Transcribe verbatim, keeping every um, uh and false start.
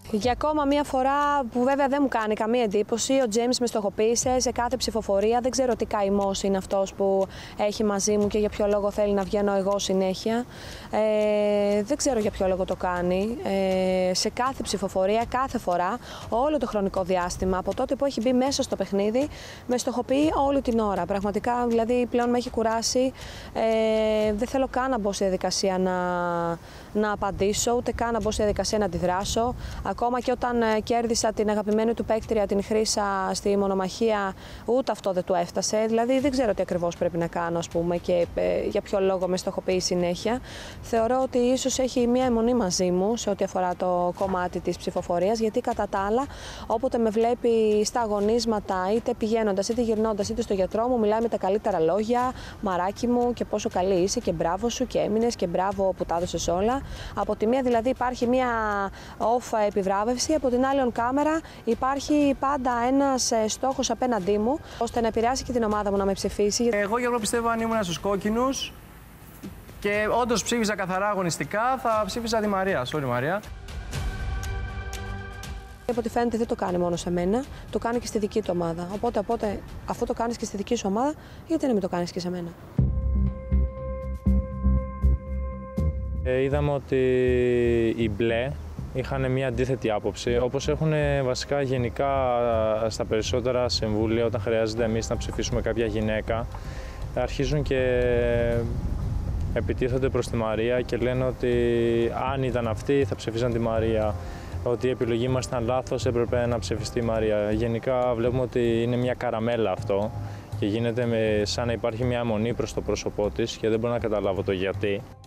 Για ακόμα μία φορά που βέβαια δεν μου κάνει καμία εντύπωση, ο Τζέιμς με στοχοποίησε σε κάθε ψηφοφορία. Δεν ξέρω τι καημός είναι αυτός που έχει μαζί μου και για ποιο λόγο θέλει να βγαίνω εγώ συνέχεια. Ε, δεν ξέρω για ποιο λόγο το κάνει. Ε, σε κάθε ψηφοφορία, κάθε φορά, όλο το χρονικό διάστημα, από τότε που έχει μπει μέσα στο παιχνίδι, με στοχοποιεί όλη την ώρα. Πραγματικά, δηλαδή, πλέον με έχει κουράσει. Ε, δεν θέλω καν να μπω σε διαδικασία να, να απαντήσω, ούτε καν να μπω σε διαδικασία να αντιδράσω. Ακόμα και όταν κέρδισα την αγαπημένη του παίκτρια, την Χρύσα, στη μονομαχία, ούτε αυτό δεν του έφτασε. Δηλαδή δεν ξέρω τι ακριβώς πρέπει να κάνω, ας πούμε, και ε, για ποιο λόγο με στοχοποιεί συνέχεια. Θεωρώ ότι ίσως έχει μία αιμονή μαζί μου σε ό,τι αφορά το κομμάτι της ψηφοφορίας, γιατί κατά τα άλλα, όποτε με βλέπει στα αγωνίσματα, είτε πηγαίνοντας, είτε γυρνώντας, είτε στο γιατρό μου, μιλάει με τα καλύτερα λόγια, μαράκι μου και πόσο καλή είσαι και μπράβο σου και έμεινες και μπράβο που τα έδωσες όλα. Από τη μία δηλαδή υπάρχει μία off επιβράβευση, από την άλλη on κάμερα υπάρχει πάντα ένας στόχος απέναντί μου, ώστε να επηρεάσει και την ομάδα μου να με ψηφίσει. Εγώ Γιώργο πιστεύω αν ήμουν στους κόκκινους και όντως ψήφιζα καθαρά αγωνιστικά, θα ψήφιζα τη Μαρία. Sorry Μαρία. Από ό,τι φαίνεται δεν το κάνει μόνο σε μένα, το κάνει και στη δική του ομάδα. Οπότε, οπότε αφού το κάνεις και στη δική σου ομάδα, γιατί να μην το κάνεις και σε μένα. Ε, είδαμε ότι οι μπλε είχαν μια αντίθετη άποψη, όπως έχουν βασικά γενικά στα περισσότερα συμβούλια όταν χρειάζεται εμείς να ψηφίσουμε κάποια γυναίκα. Αρχίζουν και επιτίθονται προς τη Μαρία και λένε ότι αν ήταν αυτοί θα ψηφίζαν τη Μαρία, ότι η επιλογή μας ήταν λάθος, έπρεπε να ψηφιστεί η Μαρία. Γενικά βλέπουμε ότι είναι μια καραμέλα αυτό και γίνεται με, σαν να υπάρχει μια αιμονή προς το πρόσωπό της και δεν μπορώ να καταλάβω το γιατί.